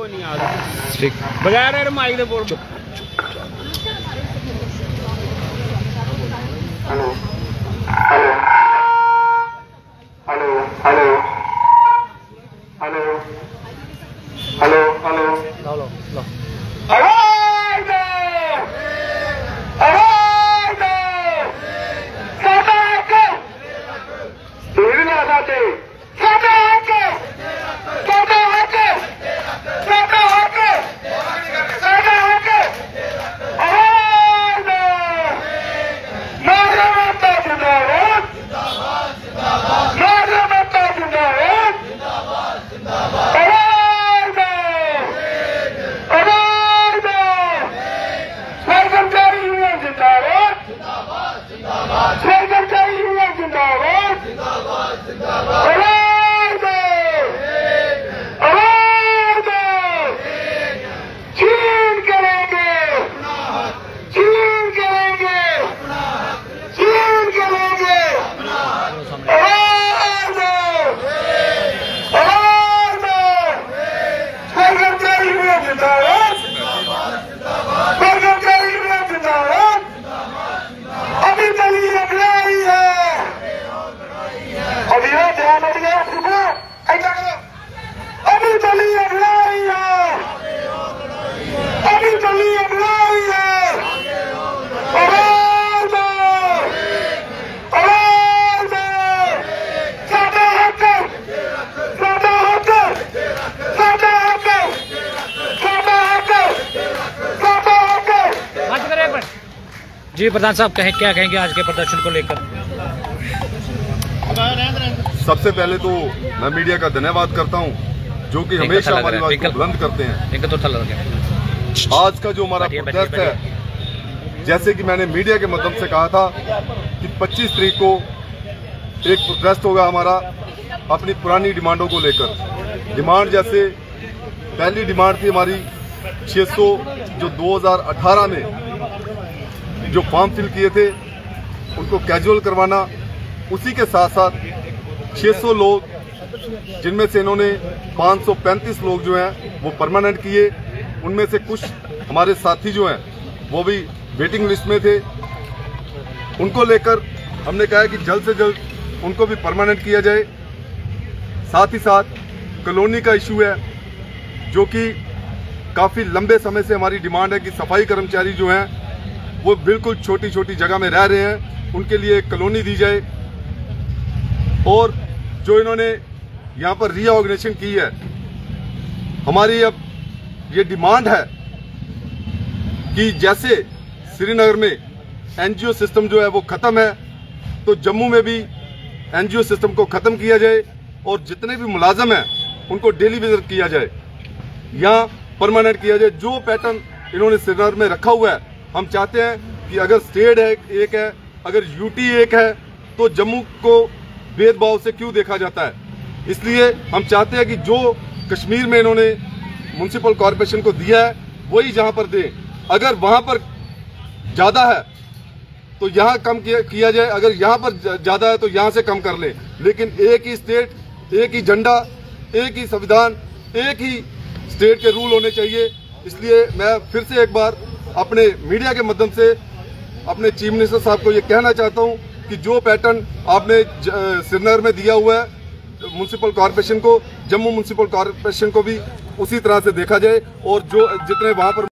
कोई नहीं आ रहा बगैर माइक दे बोल। Hello hello hello hello hello hello hello लो लो लो जी प्रधान साहब क्या कहेंगे आज के प्रदर्शन को लेकर? सबसे पहले तो मैं मीडिया का धन्यवाद करता हूं जो कि हमेशा हमारी आवाज को बुलंद करते हैं। आज का जो हमारा प्रोटेस्ट है, जैसे कि मैंने मीडिया के माध्यम से कहा था कि 25 तारीख को एक प्रोटेस्ट होगा हमारा अपनी पुरानी डिमांडों को लेकर। डिमांड जैसे पहली डिमांड थी हमारी 600 जो 2018 में जो फॉर्म फिल किए थे उनको कैजुअल करवाना, उसी के साथ साथ 600 लोग जिनमें से इन्होंने 535 लोग जो हैं वो परमानेंट किए, उनमें से कुछ हमारे साथी जो हैं वो भी वेटिंग लिस्ट में थे। उनको लेकर हमने कहा कि जल्द से जल्द उनको भी परमानेंट किया जाए। साथ ही साथ कॉलोनी का इशू है जो कि काफ़ी लंबे समय से हमारी डिमांड है कि सफाई कर्मचारी जो हैं वो बिल्कुल छोटी छोटी जगह में रह रहे हैं, उनके लिए एक कॉलोनी दी जाए। और जो इन्होंने यहाँ पर रीऑर्गेनाइजेशन की है, हमारी अब ये डिमांड है कि जैसे श्रीनगर में एनजीओ सिस्टम जो है वो खत्म है, तो जम्मू में भी एनजीओ सिस्टम को खत्म किया जाए और जितने भी मुलाजम हैं उनको डेली विजिट किया जाए, यहाँ परमानेंट किया जाए। जो पैटर्न इन्होंने श्रीनगर में रखा हुआ है, हम चाहते हैं कि अगर स्टेट है एक है, अगर यूटी एक है, तो जम्मू को भेदभाव से क्यों देखा जाता है। इसलिए हम चाहते हैं कि जो कश्मीर में इन्होंने म्युनिसिपल कॉरपोरेशन को दिया है वही जहां पर दें। अगर वहां पर ज्यादा है तो यहां कम किया जाए, अगर यहां पर ज्यादा है तो यहां से कम कर ले, लेकिन एक ही स्टेट, एक ही झंडा, एक ही संविधान, एक ही स्टेट के रूल होने चाहिए। इसलिए मैं फिर से एक बार अपने मीडिया के माध्यम से अपने चीफ मिनिस्टर साहब को ये कहना चाहता हूं कि जो पैटर्न आपने श्रीनगर में दिया हुआ है म्युनिसिपल कॉरपोरेशन को, जम्मू म्युनिसिपल कॉरपोरेशन को भी उसी तरह से देखा जाए और जो जितने वहां पर